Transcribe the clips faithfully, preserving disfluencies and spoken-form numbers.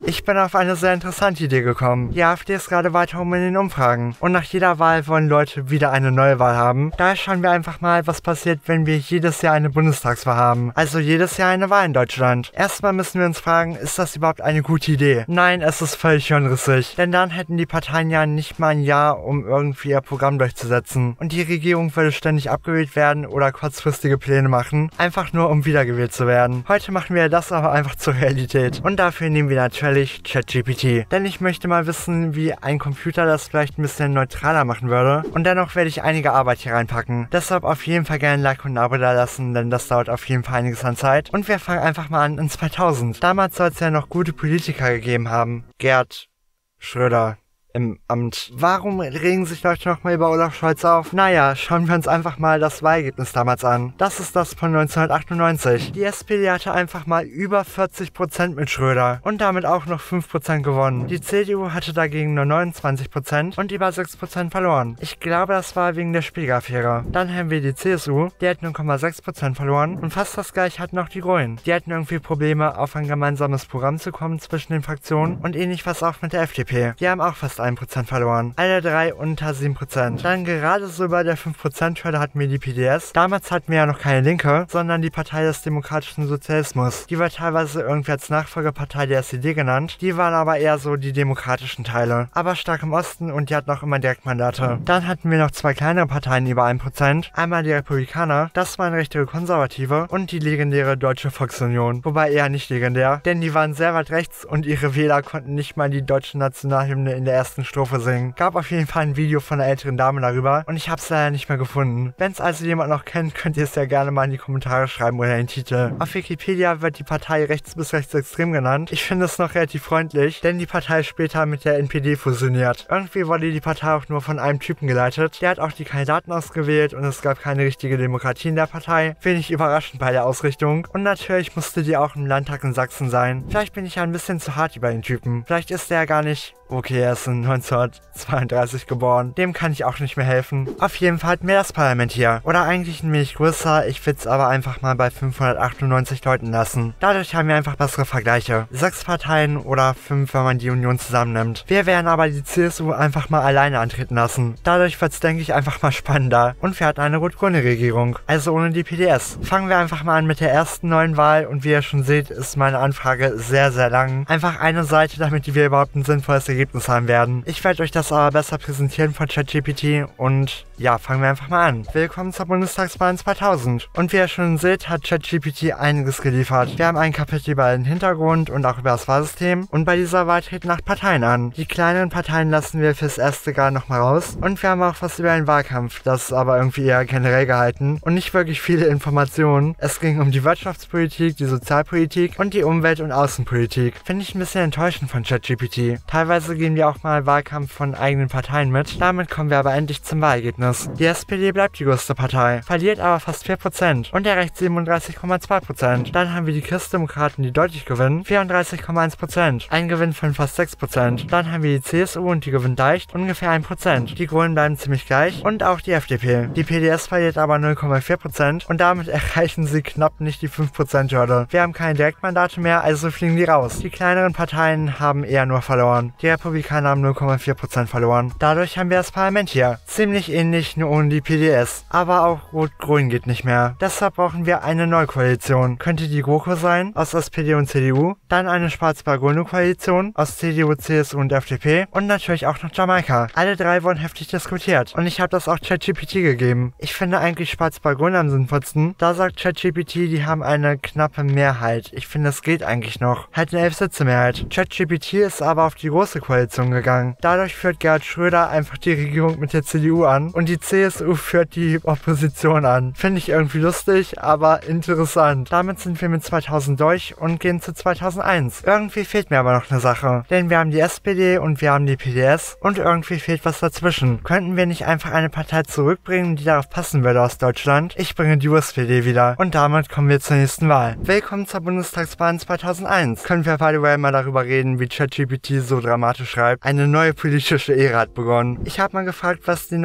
Ich bin auf eine sehr interessante Idee gekommen. Die AfD ist gerade weiter oben in den Umfragen. Und nach jeder Wahl wollen Leute wieder eine neue Wahl haben. Daher schauen wir einfach mal, was passiert, wenn wir jedes Jahr eine Bundestagswahl haben. Also jedes Jahr eine Wahl in Deutschland. Erstmal müssen wir uns fragen, ist das überhaupt eine gute Idee? Nein, es ist völlig unrissig. Denn dann hätten die Parteien ja nicht mal ein Jahr, um irgendwie ihr Programm durchzusetzen. Und die Regierung würde ständig abgewählt werden oder kurzfristige Pläne machen. Einfach nur, um wiedergewählt zu werden. Heute machen wir das aber einfach zur Realität. Und dafür nehmen wir natürlich ChatGPT. Denn ich möchte mal wissen, wie ein Computer das vielleicht ein bisschen neutraler machen würde. Und dennoch werde ich einige Arbeit hier reinpacken. Deshalb auf jeden Fall gerne ein Like und ein Abo da lassen, denn das dauert auf jeden Fall einiges an Zeit. Und wir fangen einfach mal an in zweitausend. Damals soll es ja noch gute Politiker gegeben haben. Gerd Schröder im Amt. Warum regen sich Leute nochmal über Olaf Scholz auf? Naja, schauen wir uns einfach mal das Wahlergebnis damals an. Das ist das von neunzehnhundertachtundneunzig. Die S P D hatte einfach mal über vierzig Prozent mit Schröder und damit auch noch fünf Prozent gewonnen. Die C D U hatte dagegen nur neunundzwanzig Prozent und über sechs Prozent verloren. Ich glaube, das war wegen der Spiegel-Affäre. Dann haben wir die C S U, die hat null Komma sechs Prozent verloren und fast das gleiche hatten auch die Grünen. Die hatten irgendwie Probleme, auf ein gemeinsames Programm zu kommen zwischen den Fraktionen und ähnlich was auch mit der F D P. Die haben auch fast ein Prozent verloren. Alle drei unter sieben Prozent. Dann gerade so bei der fünf Prozent Hürde hatten wir die P D S. Damals hatten wir ja noch keine Linke, sondern die Partei des demokratischen Sozialismus. Die wird teilweise irgendwie als Nachfolgepartei der S E D genannt. Die waren aber eher so die demokratischen Teile. Aber stark im Osten und die hatten auch immer Direktmandate. Dann hatten wir noch zwei kleinere Parteien über ein Prozent. Einmal die Republikaner, das waren richtige Konservative und die legendäre Deutsche Volksunion. Wobei eher nicht legendär, denn die waren sehr weit rechts und ihre Wähler konnten nicht mal die deutsche Nationalhymne in der ersten Strophe singen. Gab auf jeden Fall ein Video von einer älteren Dame darüber und ich hab's leider nicht mehr gefunden. Wenn es also jemand noch kennt, könnt ihr es ja gerne mal in die Kommentare schreiben oder in den Titel. Auf Wikipedia wird die Partei rechts bis rechtsextrem genannt. Ich finde es noch relativ freundlich, denn die Partei ist später mit der N P D fusioniert. Irgendwie wurde die Partei auch nur von einem Typen geleitet. Der hat auch die Kandidaten ausgewählt und es gab keine richtige Demokratie in der Partei. Wenig überraschend bei der Ausrichtung. Und natürlich musste die auch im Landtag in Sachsen sein. Vielleicht bin ich ja ein bisschen zu hart über den Typen. Vielleicht ist der ja gar nicht... Okay, er ist in neunzehnhundertzweiunddreißig geboren. Dem kann ich auch nicht mehr helfen. Auf jeden Fall hatten wir das Parlament hier. Oder eigentlich ein wenig größer. Ich will es aber einfach mal bei fünfhundertachtundneunzig Leuten lassen. Dadurch haben wir einfach bessere Vergleiche. Sechs Parteien oder fünf, wenn man die Union zusammennimmt. Wir werden aber die C S U einfach mal alleine antreten lassen. Dadurch wird es, denke ich, einfach mal spannender. Und wir hatten eine rot-grüne Regierung. Also ohne die P D S. Fangen wir einfach mal an mit der ersten neuen Wahl. Und wie ihr schon seht, ist meine Anfrage sehr, sehr lang. Einfach eine Seite, damit wir überhaupt ein sinnvolles Ergebnis haben werden. Ich werde euch das aber besser präsentieren von ChatGPT und ja, fangen wir einfach mal an. Willkommen zur Bundestagswahl zweitausend. Und wie ihr schon seht, hat ChatGPT einiges geliefert. Wir haben ein Kapitel über den Hintergrund und auch über das Wahlsystem und bei dieser Wahl treten acht Parteien an. Die kleineren Parteien lassen wir fürs erste gerade nochmal raus und wir haben auch was über den Wahlkampf, das ist aber irgendwie eher generell gehalten und nicht wirklich viele Informationen. Es ging um die Wirtschaftspolitik, die Sozialpolitik und die Umwelt- und Außenpolitik. Finde ich ein bisschen enttäuschend von ChatGPT. Teilweise geben wir auch mal Wahlkampf von eigenen Parteien mit. Damit kommen wir aber endlich zum Wahlergebnis. Die S P D bleibt die größte Partei, verliert aber fast vier Prozent und der Rechts siebenunddreißig Komma zwei Prozent. Dann haben wir die Christdemokraten, die deutlich gewinnen, vierunddreißig Komma eins Prozent. Ein Gewinn von fast sechs Prozent. Dann haben wir die C S U und die gewinnt leicht, ungefähr ein Prozent. Die Grünen bleiben ziemlich gleich und auch die F D P. Die P D S verliert aber null Komma vier Prozent und damit erreichen sie knapp nicht die fünf Prozent Hürde. Wir haben keine Direktmandate mehr, also fliegen die raus. Die kleineren Parteien haben eher nur verloren. Die Republikaner haben null Komma vier Prozent verloren. Dadurch haben wir das Parlament hier. Ziemlich ähnlich, nur ohne die P D S. Aber auch Rot-Grün geht nicht mehr. Deshalb brauchen wir eine neue Koalition. Könnte die GroKo sein, aus S P D und C D U. Dann eine schwarz-blau-grüne Koalition, aus C D U, C S U und F D P. Und natürlich auch noch Jamaika. Alle drei wurden heftig diskutiert. Und ich habe das auch ChatGPT gegeben. Ich finde eigentlich schwarz-blau-grün am sinnvollsten. Da sagt ChatGPT, die haben eine knappe Mehrheit. Ich finde, es geht eigentlich noch. Halt eine elf Sitze Mehrheit. ChatGPT ist aber auf die große Koalition gegangen. Dadurch führt Gerhard Schröder einfach die Regierung mit der C D U an und die C S U führt die Opposition an. Finde ich irgendwie lustig, aber interessant. Damit sind wir mit zweitausend durch und gehen zu zweitausendeins. Irgendwie fehlt mir aber noch eine Sache, denn wir haben die S P D und wir haben die P D S und irgendwie fehlt was dazwischen. Könnten wir nicht einfach eine Partei zurückbringen, die darauf passen würde aus Deutschland? Ich bringe die U S P D wieder und damit kommen wir zur nächsten Wahl. Willkommen zur Bundestagswahl zweitausendeins. Können wir by the way mal darüber reden, wie ChatGPT so dramatisch schreibt. Eine neue politische Ära hat begonnen. Ich habe mal gefragt, was die neue Regierung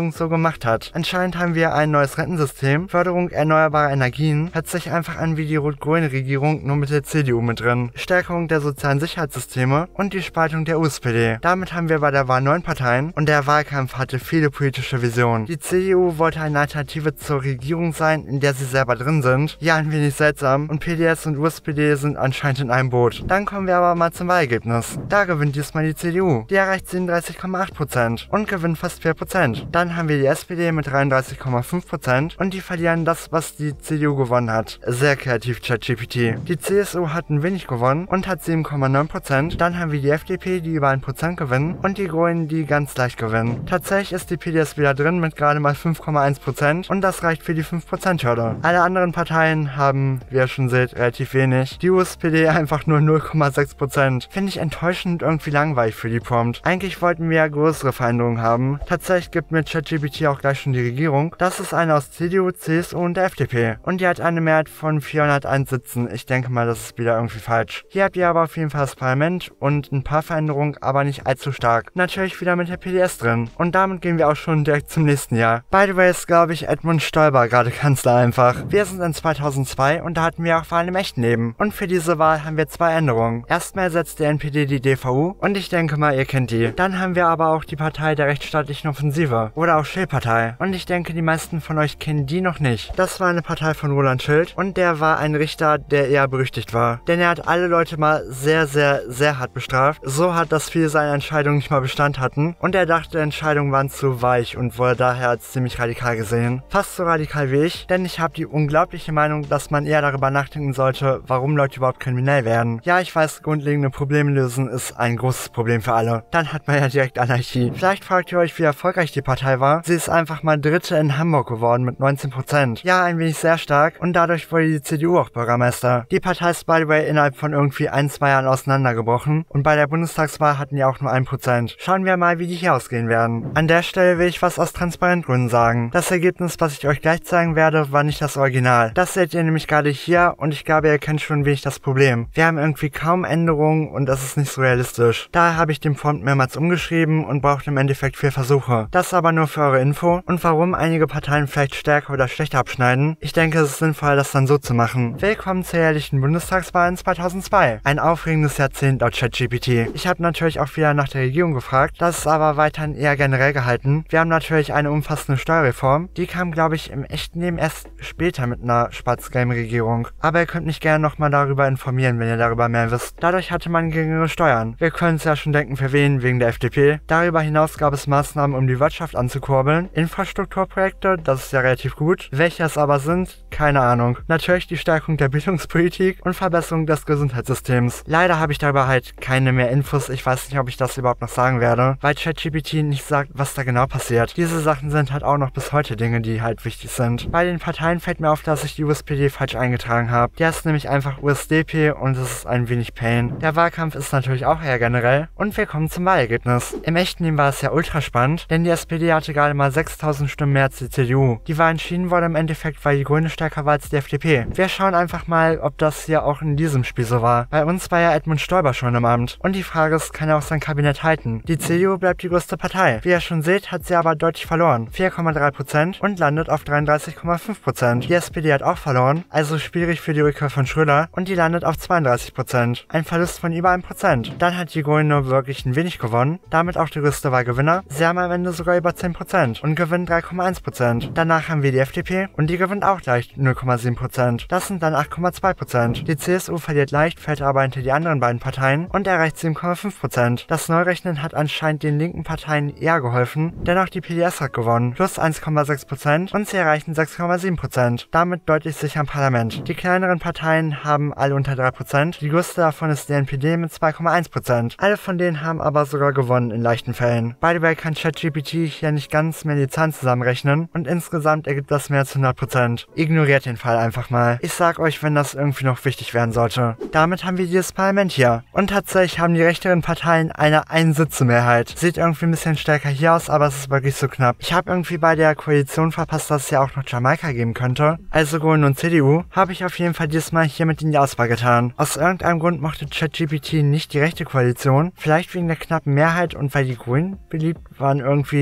Regierung so gemacht hat. Anscheinend haben wir ein neues Rentensystem, Förderung erneuerbarer Energien, hört sich einfach an wie die rot-grüne Regierung, nur mit der C D U mit drin, Stärkung der sozialen Sicherheitssysteme und die Spaltung der U S P D. Damit haben wir bei der Wahl neun Parteien und der Wahlkampf hatte viele politische Visionen. Die C D U wollte eine Alternative zur Regierung sein, in der sie selber drin sind. Ja, ein wenig seltsam und P D S und U S P D sind anscheinend in einem Boot. Dann kommen wir aber mal zum Wahlergebnis. Da gewinnt diesmal die C D U. Die erreicht siebenunddreißig Komma acht Prozent und gewinnt fast vier Prozent. Dann haben wir die S P D mit dreiunddreißig Komma fünf Prozent und die verlieren das, was die C D U gewonnen hat. Sehr kreativ, ChatGPT. Die C S U hat ein wenig gewonnen und hat sieben Komma neun Prozent. Dann haben wir die F D P, die über ein Prozent gewinnen und die Grünen, die ganz leicht gewinnen. Tatsächlich ist die P D S wieder drin mit gerade mal fünf Komma eins Prozent und das reicht für die fünf Prozent Hürde. Alle anderen Parteien haben, wie ihr schon seht, relativ wenig. Die U S P D einfach nur null Komma sechs Prozent. Finde ich enttäuschend irgendwie langweilig für die Prompt. Eigentlich wollten wir ja größere Veränderungen haben. Tatsächlich gibt mir ChatGPT auch gleich schon die Regierung. Das ist eine aus C D U, C S U und der F D P. Und die hat eine Mehrheit von vierhunderteins Sitzen. Ich denke mal, das ist wieder irgendwie falsch. Hier habt ihr aber auf jeden Fall das Parlament und ein paar Veränderungen, aber nicht allzu stark. Natürlich wieder mit der P D S drin. Und damit gehen wir auch schon direkt zum nächsten Jahr. By the way ist, glaube ich, Edmund Stoiber gerade Kanzler einfach. Wir sind in zweitausendzwei und da hatten wir auch Wahlen im echten Leben. Und für diese Wahl haben wir zwei Änderungen. Erstmal ersetzt der N P D die D V U und ich denke mal, ihr kennt die. Dann haben wir aber auch die Partei der rechtsstaatlichen Offensive oder auch Schild-Partei. Und ich denke, die meisten von euch kennen die noch nicht. Das war eine Partei von Roland Schild und der war ein Richter, der eher berüchtigt war. Denn er hat alle Leute mal sehr, sehr, sehr hart bestraft. So hart, dass viele seiner Entscheidungen nicht mal Bestand hatten. Und er dachte, Entscheidungen waren zu weich und wurde daher als ziemlich radikal gesehen. Fast so radikal wie ich, denn ich habe die unglaubliche Meinung, dass man eher darüber nachdenken sollte, warum Leute überhaupt kriminell werden. Ja, ich weiß, grundlegende Probleme lösen ist ein großes Problem für alle. Dann hat man ja direkt Anarchie. Vielleicht fragt ihr euch, wie erfolgreich die Partei war. Sie ist einfach mal Dritte in Hamburg geworden mit neunzehn Prozent. Ja, ein wenig sehr stark und dadurch wurde die C D U auch Bürgermeister. Die Partei ist by the way innerhalb von irgendwie ein, zwei Jahren auseinandergebrochen und bei der Bundestagswahl hatten die auch nur ein Prozent. Schauen wir mal, wie die hier ausgehen werden. An der Stelle will ich was aus Transparentgründen sagen. Das Ergebnis, was ich euch gleich zeigen werde, war nicht das Original. Das seht ihr nämlich gerade hier und ich glaube, ihr kennt schon wenig das Problem. Wir haben irgendwie kaum Änderungen und das ist nicht so realistisch. Daher habe ich den Prompt mehrmals umgeschrieben und braucht im Endeffekt vier Versuche. Das aber nur für eure Info und warum einige Parteien vielleicht stärker oder schlechter abschneiden. Ich denke, es ist sinnvoll, das dann so zu machen. Willkommen zur jährlichen Bundestagswahl in zweitausendzwei. Ein aufregendes Jahrzehnt laut ChatGPT. Ich habe natürlich auch wieder nach der Regierung gefragt, das ist aber weiterhin eher generell gehalten. Wir haben natürlich eine umfassende Steuerreform. Die kam, glaube ich, im echten Leben erst später mit einer schwarz-gelben-Regierung. Aber ihr könnt mich gerne nochmal darüber informieren, wenn ihr darüber mehr wisst. Dadurch hatte man geringere Steuern. Wir können es ja schon denken, für wen, wegen der F D P. Darüber hinaus gab es Maßnahmen, um die Wirtschaft anzukurbeln. Infrastrukturprojekte, das ist ja relativ gut. Welche es aber sind, keine Ahnung. Natürlich die Stärkung der Bildungspolitik und Verbesserung des Gesundheitssystems. Leider habe ich darüber halt keine mehr Infos. Ich weiß nicht, ob ich das überhaupt noch sagen werde, weil ChatGPT nicht sagt, was da genau passiert. Diese Sachen sind halt auch noch bis heute Dinge, die halt wichtig sind. Bei den Parteien fällt mir auf, dass ich die U S P D falsch eingetragen habe. Die heißt nämlich einfach U S D P und es ist ein wenig Pain. Der Wahlkampf ist natürlich auch eher generell und wir kommen zum Wahlergebnis. Im echten Leben war es ja ultra spannend, denn die S P D hatte gerade mal sechstausend Stimmen mehr als die C D U. Die Wahl entschieden wurde im Endeffekt, weil die Grüne stärker war als die F D P. Wir schauen einfach mal, ob das hier auch in diesem Spiel so war. Bei uns war ja Edmund Stoiber schon im Amt. Und die Frage ist, kann er auch sein Kabinett halten? Die C D U bleibt die größte Partei. Wie ihr schon seht, hat sie aber deutlich verloren. vier Komma drei Prozent und landet auf dreiunddreißig Komma fünf Prozent. Die S P D hat auch verloren, also schwierig für die Rückkehr von Schröder und die landet auf zweiunddreißig Prozent. Ein Verlust von über einem Prozent. Dann hat die Grüne nur wirklich ein wenig gewonnen, damit auch die größte Wahlgewinner. Sie haben am Ende sogar über zehn Prozent und gewinnen drei Komma eins Prozent. Danach haben wir die F D P und die gewinnt auch leicht null Komma sieben Prozent. Das sind dann acht Komma zwei Prozent. Die C S U verliert leicht, fällt aber hinter die anderen beiden Parteien und erreicht sieben Komma fünf Prozent. Das Neurechnen hat anscheinend den linken Parteien eher geholfen, denn auch die P D S hat gewonnen, plus eins Komma sechs Prozent und sie erreichen sechs Komma sieben Prozent. Damit deutlich sicher im Parlament. Die kleineren Parteien haben alle unter drei Prozent. Die größte davon ist die N P D mit zwei Komma eins Prozent. Alle von denen haben aber sogar gewonnen in leichten Fällen. By the way kann ChatGPT hier nicht ganz mehr die Zahlen zusammenrechnen und insgesamt ergibt das mehr als hundert Prozent. Ignoriert den Fall einfach mal. Ich sag euch, wenn das irgendwie noch wichtig werden sollte. Damit haben wir dieses Parlament hier. Und tatsächlich haben die rechteren Parteien eine Einsitzmehrheit. Sieht irgendwie ein bisschen stärker hier aus, aber es ist wirklich so knapp. Ich habe irgendwie bei der Koalition verpasst, dass es ja auch noch Jamaika geben könnte. Also Grüne und C D U habe ich auf jeden Fall diesmal hier mit in die Auswahl getan. Aus irgendeinem Grund mochte ChatGPT nicht die rechte Koalition. Vielleicht wegen der knappen Mehrheit und weil die Grünen beliebt waren, irgendwie war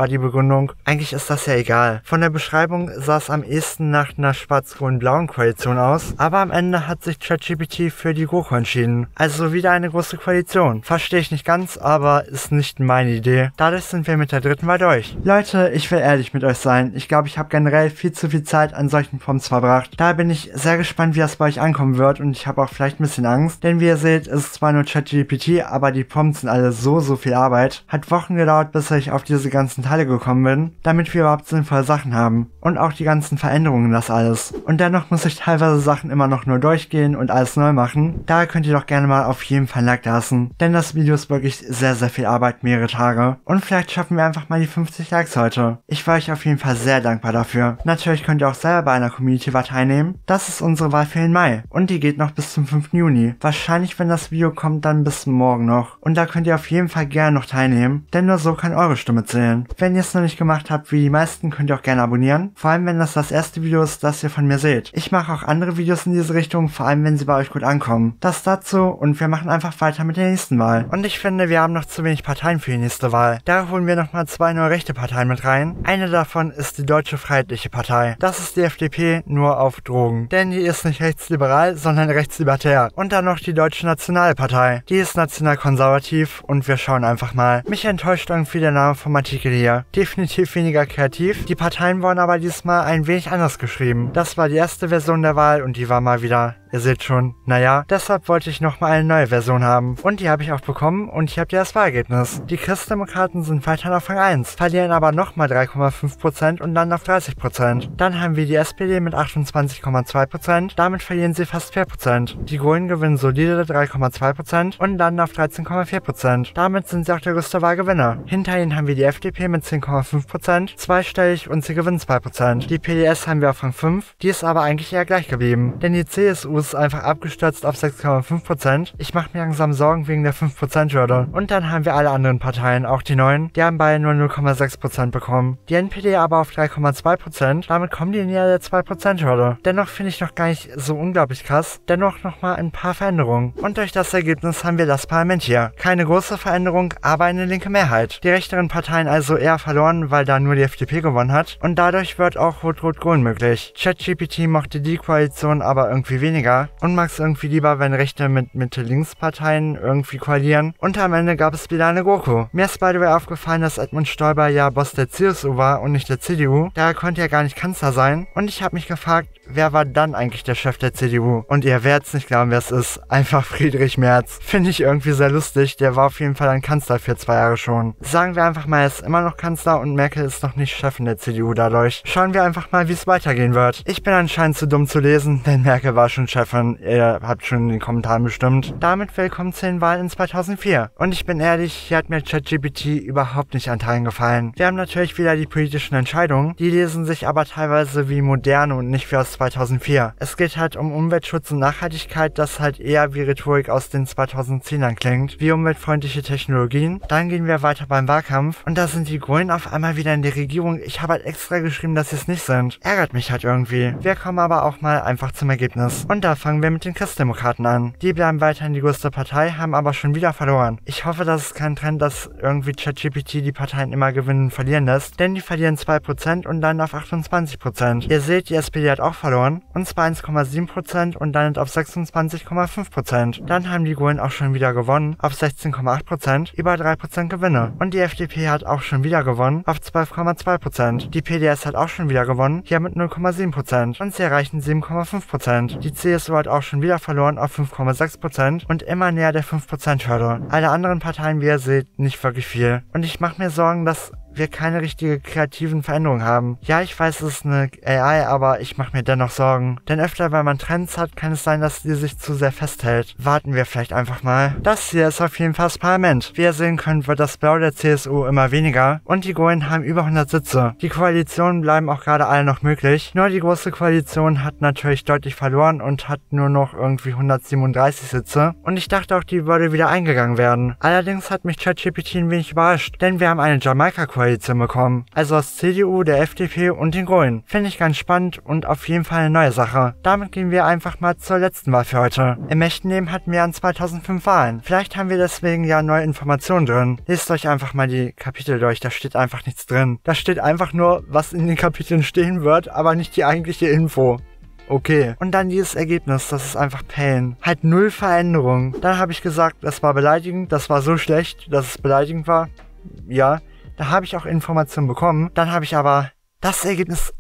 die Begründung, eigentlich ist das ja egal. Von der Beschreibung sah es am ehesten nach einer schwarz-grün-blauen Koalition aus, aber am Ende hat sich ChatGPT für die GroKo entschieden. Also wieder eine große Koalition. Verstehe ich nicht ganz, aber ist nicht meine Idee. Dadurch sind wir mit der dritten Wahl durch. Leute, ich will ehrlich mit euch sein. Ich glaube, ich habe generell viel zu viel Zeit an solchen Prompts verbracht. Daher bin ich sehr gespannt, wie das bei euch ankommen wird und ich habe auch vielleicht ein bisschen Angst, denn wie ihr seht, ist es zwar nur ChatGPT, aber die Prompts sind alle so, so viel Arbeit. Hat Wochen gedauert, bis ich auf diese ganzen Teile gekommen bin, damit wir überhaupt sinnvolle Sachen haben. Und auch die ganzen Veränderungen, das alles. Und dennoch muss ich teilweise Sachen immer noch nur durchgehen und alles neu machen. Daher könnt ihr doch gerne mal auf jeden Fall ein Like lassen, denn das Video ist wirklich sehr, sehr viel Arbeit, mehrere Tage. Und vielleicht schaffen wir einfach mal die fünfzig Likes heute. Ich war euch auf jeden Fall sehr dankbar dafür. Natürlich könnt ihr auch selber bei einer Community-Wahl teilnehmen. Das ist unsere Wahl für den Mai. Und die geht noch bis zum fünften Juni. Wahrscheinlich, wenn das Video kommt, dann bis morgen noch. Und da könnt ihr auf jeden Fall gerne noch teilnehmen, denn nur so kann eure Stimme zählen. Wenn ihr es noch nicht gemacht habt wie die meisten, könnt ihr auch gerne abonnieren. Vor allem, wenn das das erste Video ist, das ihr von mir seht. Ich mache auch andere Videos in diese Richtung, vor allem, wenn sie bei euch gut ankommen. Das dazu und wir machen einfach weiter mit der nächsten Wahl. Und ich finde, wir haben noch zu wenig Parteien für die nächste Wahl. Da holen wir nochmal zwei neue rechte Parteien mit rein. Eine davon ist die Deutsche Freiheitliche Partei. Das ist die F D P, nur auf Drogen. Denn die ist nicht rechtsliberal, sondern rechtslibertär. Und dann noch die Deutsche Nationalpartei. Die ist nationalkonservativ und wir schauen einfach mal. Mich enttäuscht irgendwie der Name vom Artikel hier. Definitiv weniger kreativ. Die Parteien wurden aber diesmal ein wenig anders geschrieben. Das war die erste Version der Wahl und die war mal wieder... Ihr seht schon, naja, deshalb wollte ich nochmal eine neue Version haben. Und die habe ich auch bekommen und hier habt ihr das Wahlergebnis. Die Christdemokraten sind weiter auf Rang eins, verlieren aber nochmal drei Komma fünf Prozent und landen auf dreißig Prozent. Dann haben wir die S P D mit achtundzwanzig Komma zwei Prozent, damit verlieren sie fast vier Prozent. Die Grünen gewinnen solide drei Komma zwei Prozent und landen auf dreizehn Komma vier Prozent. Damit sind sie auch der größte Wahlgewinner. Hinter ihnen haben wir die F D P mit zehn Komma fünf Prozent, zweistellig und sie gewinnen zwei Prozent. Die P D S haben wir auf Rang fünf, die ist aber eigentlich eher gleich geblieben, denn die C S U ist einfach abgestürzt auf sechs Komma fünf Prozent. Ich mache mir langsam Sorgen wegen der fünf Prozent Hürde. Und dann haben wir alle anderen Parteien, auch die neuen, die haben beide nur null Komma sechs Prozent bekommen. Die N P D aber auf drei Komma zwei Prozent, damit kommen die näher der zwei Prozent Hürde. Dennoch finde ich noch gar nicht so unglaublich krass, dennoch nochmal ein paar Veränderungen. Und durch das Ergebnis haben wir das Parlament hier. Keine große Veränderung, aber eine linke Mehrheit. Die rechteren Parteien also eher verloren, weil da nur die F D P gewonnen hat. Und dadurch wird auch Rot-Rot-Grün möglich. ChatGPT mochte die Koalition aber irgendwie weniger und mag es irgendwie lieber, wenn Rechte mit Mitte-Links-Parteien irgendwie koalieren. Und am Ende gab es wieder eine GroKo. Mir ist by the way aufgefallen, dass Edmund Stoiber ja Boss der C S U war und nicht der C D U. Daher konnte er gar nicht Kanzler sein. Und ich habe mich gefragt, wer war dann eigentlich der Chef der C D U? Und ihr werdet nicht glauben, wer es ist. Einfach Friedrich Merz. Finde ich irgendwie sehr lustig. Der war auf jeden Fall ein Kanzler für zwei Jahre schon. Sagen wir einfach mal, er ist immer noch Kanzler und Merkel ist noch nicht Chefin der C D U dadurch. Schauen wir einfach mal, wie es weitergehen wird. Ich bin anscheinend zu dumm zu lesen, denn Merkel war schon Chefin. Ihr habt schon in den Kommentaren bestimmt. Damit willkommen zu den Wahlen in zweitausendvier. Und ich bin ehrlich, hier hat mir ChatGPT überhaupt nicht an Teilen gefallen. Wir haben natürlich wieder die politischen Entscheidungen. Die lesen sich aber teilweise wie moderne und nicht wie aus zweitausendvier. Es geht halt um Umweltschutz und Nachhaltigkeit, das halt eher wie Rhetorik aus den zweitausendzehnern klingt, wie umweltfreundliche Technologien. Dann gehen wir weiter beim Wahlkampf und da sind die Grünen auf einmal wieder in der Regierung. Ich habe halt extra geschrieben, dass sie es nicht sind. Ärgert mich halt irgendwie. Wir kommen aber auch mal einfach zum Ergebnis. Und da fangen wir mit den Christdemokraten an. Die bleiben weiterhin die größte Partei, haben aber schon wieder verloren. Ich hoffe, das ist kein Trend, dass irgendwie ChatGPT die Parteien immer gewinnen und verlieren lässt, denn die verlieren zwei Prozent und landen auf achtundzwanzig Prozent. Ihr seht, die S P D hat auch verloren, und zwar eins Komma sieben Prozent und landet auf sechsundzwanzig Komma fünf Prozent. Dann haben die Grünen auch schon wieder gewonnen, auf sechzehn Komma acht Prozent, über drei Prozent Gewinne. Und die F D P hat auch schon wieder gewonnen, auf zwölf Komma zwei Prozent. Die P D S hat auch schon wieder gewonnen, hier mit null Komma sieben Prozent. Und sie erreichen sieben Komma fünf Prozent. Die C S U hat auch schon wieder verloren, auf fünf Komma sechs Prozent und immer näher der fünf Prozent Hürde. Alle anderen Parteien, wie ihr seht, nicht wirklich viel. Und ich mache mir Sorgen, dass wir keine richtige kreativen Veränderungen haben. Ja, ich weiß, es ist eine A I, aber ich mache mir dennoch Sorgen. Denn öfter, wenn man Trends hat, kann es sein, dass die sich zu sehr festhält. Warten wir vielleicht einfach mal. Das hier ist auf jeden Fall das Parlament. Wie ihr sehen könnt, wird das Blau der C S U immer weniger und die Grünen haben über hundert Sitze. Die Koalitionen bleiben auch gerade alle noch möglich. Nur die große Koalition hat natürlich deutlich verloren und hat nur noch irgendwie hundertsiebenunddreißig Sitze. Und ich dachte auch, die würde wieder eingegangen werden. Allerdings hat mich ChatGPT ein wenig überrascht, denn wir haben eine Jamaika-Koalition Koalition bekommen. Also aus C D U, der F D P und den Grünen. Finde ich ganz spannend und auf jeden Fall eine neue Sache. Damit gehen wir einfach mal zur letzten Wahl für heute. Im echten Leben hatten wir an zweitausendfünf Wahlen. Vielleicht haben wir deswegen ja neue Informationen drin. Lest euch einfach mal die Kapitel durch, da steht einfach nichts drin. Da steht einfach nur, was in den Kapiteln stehen wird, aber nicht die eigentliche Info. Okay. Und dann dieses Ergebnis, das ist einfach Pain. Halt null Veränderung. Dann habe ich gesagt, das war beleidigend, das war so schlecht, dass es beleidigend war. Ja, da habe ich auch Informationen bekommen. Dann habe ich aber das Ergebnis...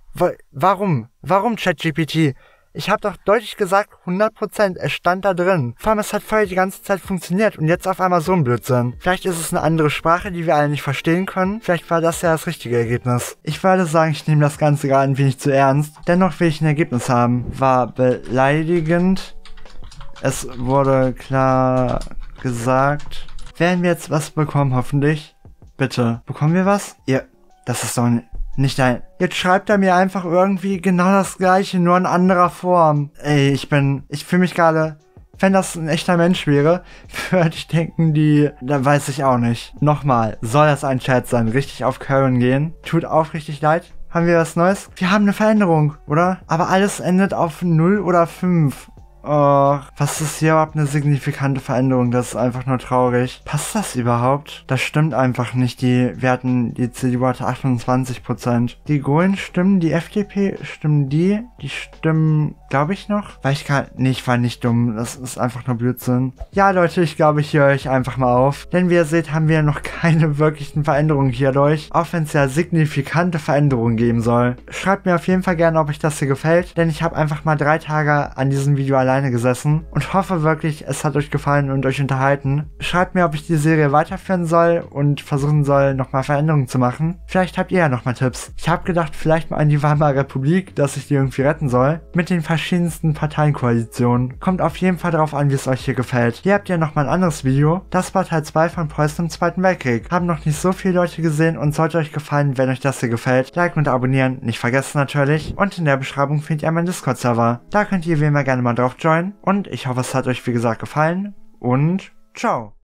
Warum? Warum ChatGPT? Ich habe doch deutlich gesagt, hundert Prozent, es stand da drin. Vor allem, es hat vorher die ganze Zeit funktioniert und jetzt auf einmal so ein Blödsinn. Vielleicht ist es eine andere Sprache, die wir alle nicht verstehen können. Vielleicht war das ja das richtige Ergebnis. Ich würde sagen, ich nehme das Ganze gerade ein wenig zu ernst. Dennoch will ich ein Ergebnis haben. War beleidigend. Es wurde klar gesagt. Werden wir jetzt was bekommen, hoffentlich? Bitte. Bekommen wir was? Ja, das ist doch nicht ein... Jetzt schreibt er mir einfach irgendwie genau das gleiche, nur in anderer Form. Ey, ich bin... Ich fühle mich gerade... Wenn das ein echter Mensch wäre, würde ich denken, die... Da weiß ich auch nicht. Nochmal, soll das ein Chat sein? Richtig auf Karen gehen? Tut aufrichtig leid. Haben wir was Neues? Wir haben eine Veränderung, oder? Aber alles endet auf null oder fünf. Oh, was ist hier überhaupt eine signifikante Veränderung? Das ist einfach nur traurig. Passt das überhaupt? Das stimmt einfach nicht. Die, wir hatten, die C D U hatte achtundzwanzig Prozent. Die Grünen stimmen, die F D P stimmen die. Die stimmen, glaube ich noch. Weil ich kann, nee, ich war nicht dumm. Das ist einfach nur Blödsinn. Ja, Leute, ich glaube, ich höre euch einfach mal auf. Denn wie ihr seht, haben wir noch keine wirklichen Veränderungen hierdurch. Auch wenn es ja signifikante Veränderungen geben soll. Schreibt mir auf jeden Fall gerne, ob euch das hier gefällt. Denn ich habe einfach mal drei Tage an diesem Video allein gesessen und hoffe wirklich, es hat euch gefallen und euch unterhalten. Schreibt mir, ob ich die Serie weiterführen soll und versuchen soll, nochmal Veränderungen zu machen. Vielleicht habt ihr ja nochmal Tipps. Ich habe gedacht, vielleicht mal an die Weimarer Republik, dass ich die irgendwie retten soll. Mit den verschiedensten Parteienkoalitionen. Kommt auf jeden Fall darauf an, wie es euch hier gefällt. Hier habt ihr nochmal ein anderes Video. Das war Teil zwei von Preußen im Zweiten Weltkrieg. Haben noch nicht so viele Leute gesehen und sollte euch gefallen, wenn euch das hier gefällt. Liken und abonnieren nicht vergessen natürlich. Und in der Beschreibung findet ihr meinen Discord-Server. Da könnt ihr wie immer gerne mal drauf joinen. Und ich hoffe, es hat euch wie gesagt gefallen und ciao.